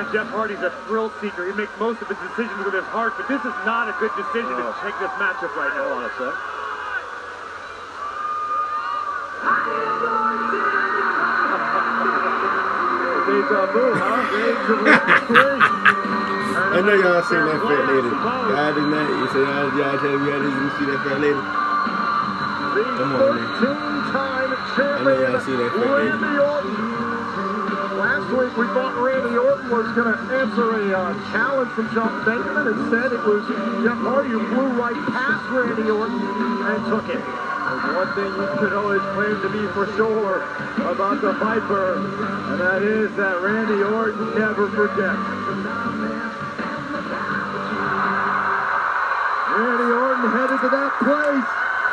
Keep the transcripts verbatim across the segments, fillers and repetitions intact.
understand Jeff Hardy's a thrill seeker. He makes most of his decisions with his heart, but this is not a good decision oh. to take this matchup right now. Hold on a sec. Deja vu, huh? I know y'all seen that fat lady. Y'all did not. You said y'all, y'all tell me y'all didn't see that fat lady. Come on, man. I know y'all see that fat lady. Last week we thought Randy Orton was going to answer a uh, challenge from Shelton Benjamin. Instead, it was Jeff Hardy who flew right past Randy Orton and took it. There's one thing you could always claim to be for sure about the Viper, and that is that Randy Orton never forgets. Randy Orton headed to that place.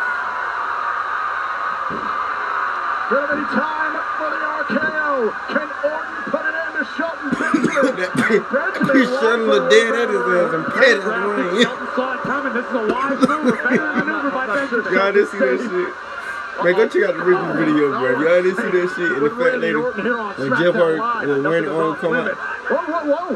Gonna be time for the R K O. Can Orton put it into Shelton Benjamin? He's shutting the dead at his ass and pet it. Shelton saw it coming. This is a wise maneuver. Better maneuver by Benjamin. Y'all didn't see that shit. Man, go check out the original video, bro. Y'all didn't see that shit. And the fat lady, when Jeff Hardy, when Randy Orton come out. Whoa, whoa, whoa.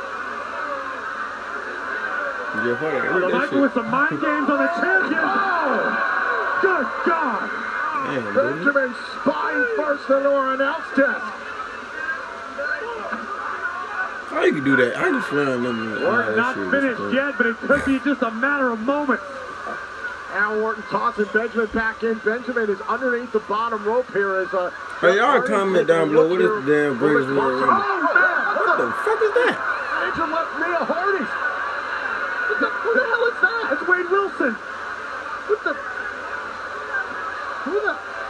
Jeff Hardy, oh, the Viper with some mind games on the champion. Oh, good God. Damn, Benjamin spine first into our announce desk. How you can do that? I just ran them. We're not finished yet, but it could be just a matter of moments. Al Orton tossing Benjamin back in. Benjamin is underneath the bottom rope here as a. Hey, y'all comment down below. What is the damn greatest one? Oh, man. What the fuck is that? Major left Mia Hardy. What the, what the hell is that? It's Wade Wilson. What the? Who the?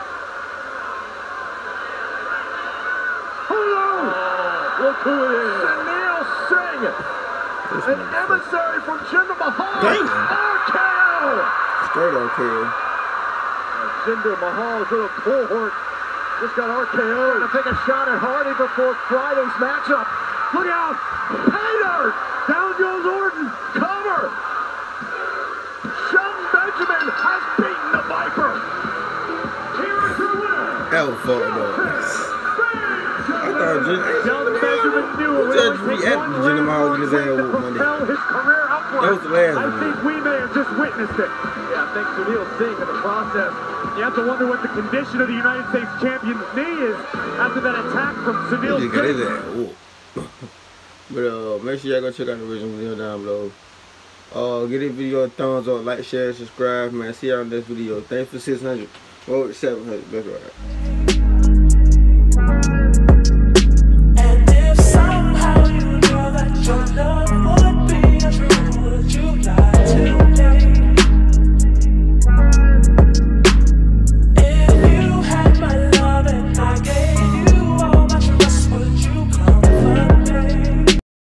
Hello! Oh, look who it is. Sunil Singh. An emissary from Jinder Mahal. Damn. R K O. Straight R K O. Jinder Mahal's little cohort just got R K O to take a shot at Hardy before Friday's matchup. Look out! Hater! Down goes Orton. Cover! Shelton Benjamin has beaten the Viper. Here is your winner. That was fun, though. I thought Shelton Benjamin knew it would only take one round to propel his career upward. That was the last I one. think we may have just witnessed it. Yeah, thanks to Sunil Singh in the process. You have to wonder what the condition of the United States champion's knee is after that attack from Sunil Singh. But uh, make sure y'all go check out the original video down below. Uh, give this video a thumbs up, like, share, subscribe, man. See y'all in this video. Thanks for six hundred. Well, seven hundred. That's right.